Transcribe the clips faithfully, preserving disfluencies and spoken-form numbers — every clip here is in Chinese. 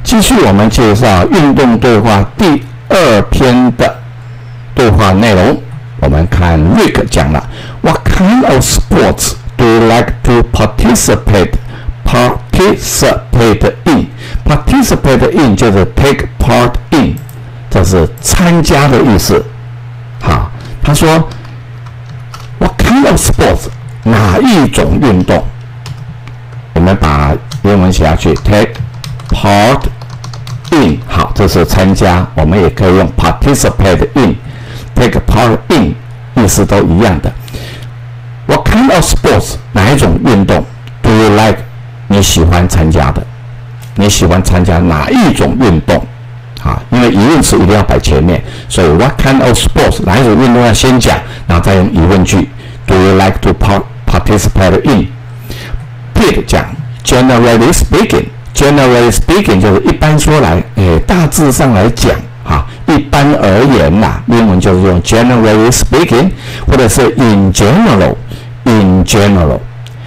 继续我们介绍运动对话第二篇的对话内容。我们看 Rick 讲了 What kind of sports do you like to participate participate in participate in 就是 take part in， 这是参加的意思。好，他说 What kind of sports 哪一种运动？我们把英文写下去 take part in， 好，这是参加，我们也可以用 participate in take part in， 意思都一样的。What kind of sports 哪一种运动 do you like 你喜欢参加的？你喜欢参加哪一种运动？啊，因为疑问词一定要摆前面，所以 What kind of sports 哪一种运动要先讲，然后再用疑问句 Do you like to participate in？ Pete 讲 Generally speaking，Generally speaking 就是一般说来，诶，大致上来讲，哈，一般而言呐，英文就是用 Generally speaking， 或者是 In general。In general,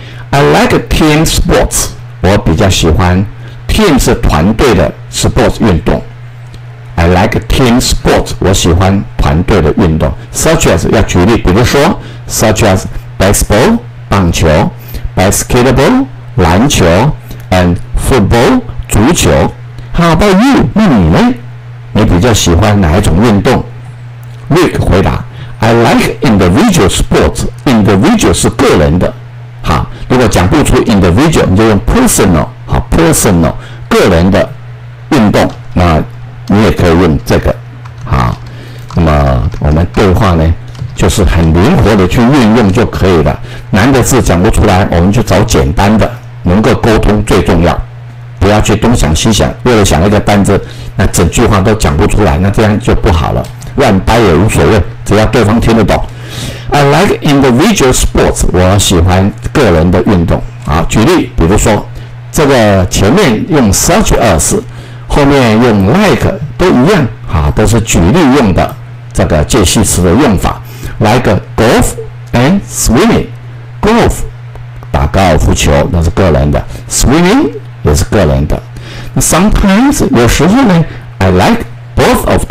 I like team sports. 我比较喜欢 team 是团队的 sports 运动。I like team sports. 我喜欢团队的运动。Such as 要举例，比如说 such as baseball 棒球 ，basketball 篮球 ，and football 足球。How about you？ 那你呢？你比较喜欢哪一种运动 ？Rick 回答。I like individual sports. Individual 是个人的，好，如果讲不出 individual， 你就用 personal， 好 ，personal 个人的运动，那你也可以用这个，好，那么我们对话呢，就是很灵活的去运用就可以了。难的字讲不出来，我们就找简单的，能够沟通最重要，不要去东想西想，为了想一个单字，那整句话都讲不出来，那这样就不好了。乱掰也无所谓，只要对方听得懂。I like individual sports， 我喜欢个人的运动。啊，举例，比如说这个前面用 such as， 后面用 like 都一样，啊，都是举例用的这个介系词的用法。Like golf and swimming，golf 打高尔夫球那是个人的 ，swimming 也是个人的。Sometimes 有时候呢 ，I like both of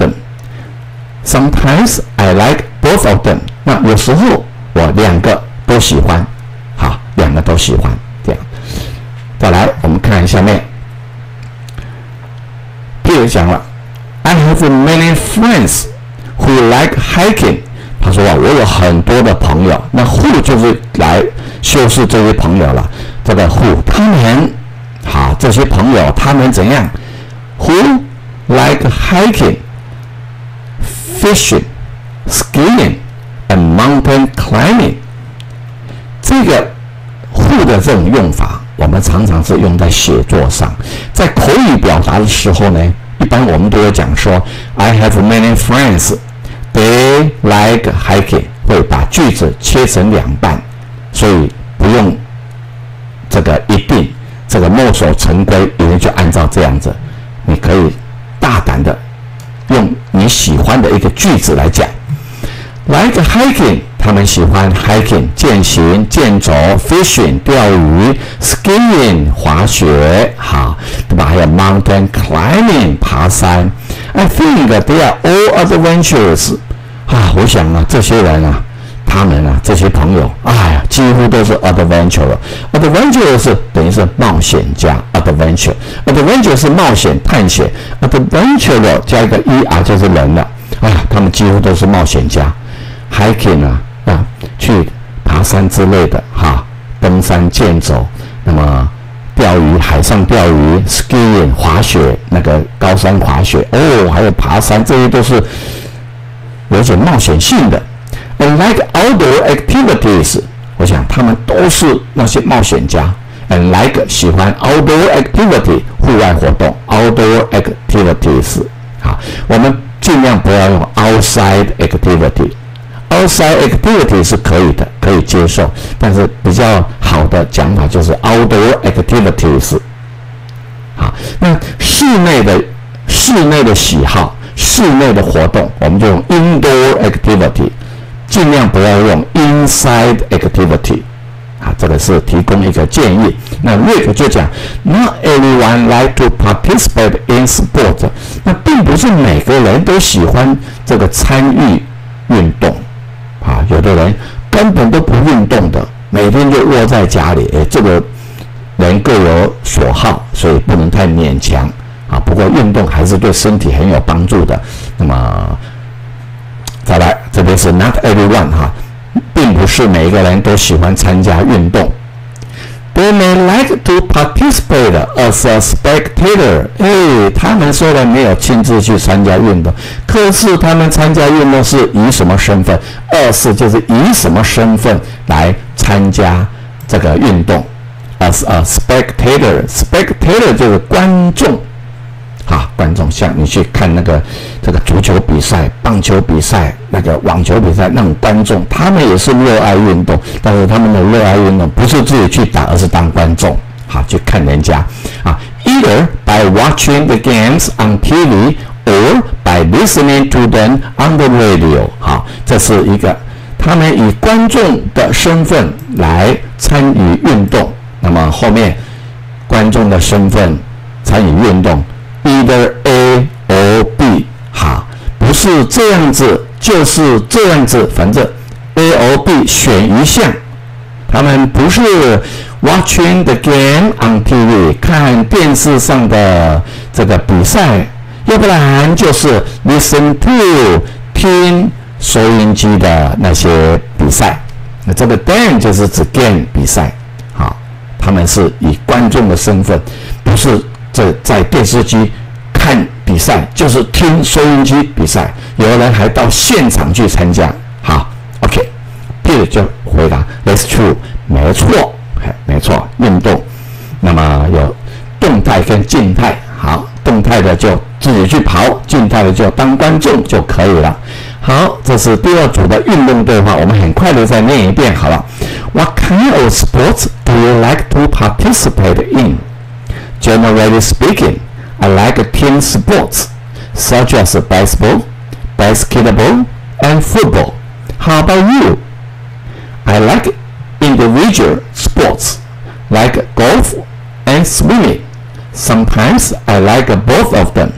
them。Sometimes I like both of them。那有时候我两个都喜欢，好，两个都喜欢，这样。再来，我们看下面。Peter 讲了 ，I have many friends who like hiking。他说啊，我有很多的朋友，那 who 就是来修饰这些朋友了。这个 who 他们，好，这些朋友他们怎样 ？Who like hiking。Fishing, skiing, and mountain climbing， 这个 who 的这种用法，我们常常是用在写作上。在口语表达的时候呢，一般我们都会讲说 ，I have many friends, they like hiking， 会把句子切成两半，所以不用这个一定，这个墨守成规，一定就按照这样子，你可以大胆的。用你喜欢的一个句子来讲 ，like hiking， 他们喜欢 hiking 健行、健走 ，fishing 钓鱼 ，skiing 滑雪，好，对吧？还有 mountain climbing 爬山。I think they are all adventurous。啊，我想啊，这些人啊，他们啊，这些朋友，哎呀，几乎都是 adventurer。adventurer 等于是冒险家 ，adventure。adventure 是冒险、探险 ，adventurer 加一个 er 就是人了。啊，他们几乎都是冒险家。hiking 啊，啊，去爬山之类的，哈，登山、健走，那么钓鱼、海上钓鱼 ，skiing 滑雪，那个高山滑雪，哦，还有爬山，这些都是有点冒险性的。And like outdoor activities， 我想他们都是那些冒险家。And like 喜欢 outdoor activity 户外活动 outdoor activities。好，我们尽量不要用 outside activity。outside activity 是可以的，可以接受，但是比较好的讲法就是 outdoor activities。好，那室内的室内的喜好、室内的活动，我们就用 indoor activity。尽量不要用 inside activity， 好， 啊，这个是提供一个建议。那 Rick 就讲 ，Not everyone like to participate in sport。那并不是每个人都喜欢这个参与运动，啊，有的人根本都不运动的，每天就窝在家里。诶，这个人各有所好，所以不能太勉强啊。不过运动还是对身体很有帮助的。那么再来，这边是 Not everyone 哈。并不是每一个人都喜欢参加运动。They may like to participate as a spectator。哎，他们虽然没有亲自去参加运动，可是他们参加运动是以什么身份？二是就是以什么身份来参加这个运动 ？As a spectator，spectator 就是观众。啊，观众像你去看那个这个足球比赛、棒球比赛、那个网球比赛，那种观众，他们也是热爱运动，但是他们的热爱运动不是自己去打，而是当观众，好去看人家啊。Either by watching the games on T V or by listening to them on the radio。好，这是一个他们以观众的身份来参与运动。那么后面观众的身份参与运动。Either A or B， 好，不是这样子，就是这样子，反正 A or B 选一项。他们不是 watching the game on T V 看电视上的这个比赛，要不然就是 listen to 听收音机的那些比赛。那这个 game 就是指 game 比赛，好，他们是以观众的身份，不是这在电视机看比赛，就是听收音机比赛，有的人还到现场去参加。好 ，OK，Peter 就回答 ，That's true， 没错，没错，运动，那么有动态跟静态。好，动态的就自己去跑，静态的就当观众就可以了。好，这是第二组的运动对话，我们很快的再念一遍好了。What kind of sports do you like to participate in? Generally speaking, I like team sports, such as baseball, basketball, and football. How about you? I like individual sports, like golf and swimming. Sometimes I like both of them.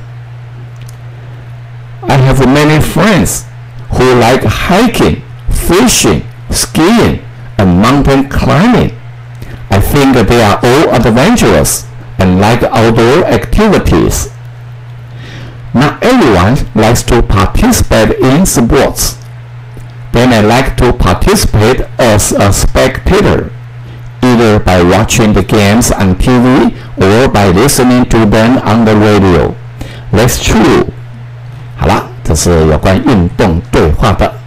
I have many friends who like hiking, fishing, skiing, and mountain climbing. I think they are all adventurous and like outdoor activities. Not everyone likes to participate in sports. They may like to participate as a spectator, either by watching the games on T V or by listening to them on the radio. That's true. 好了，这是有关运动对话的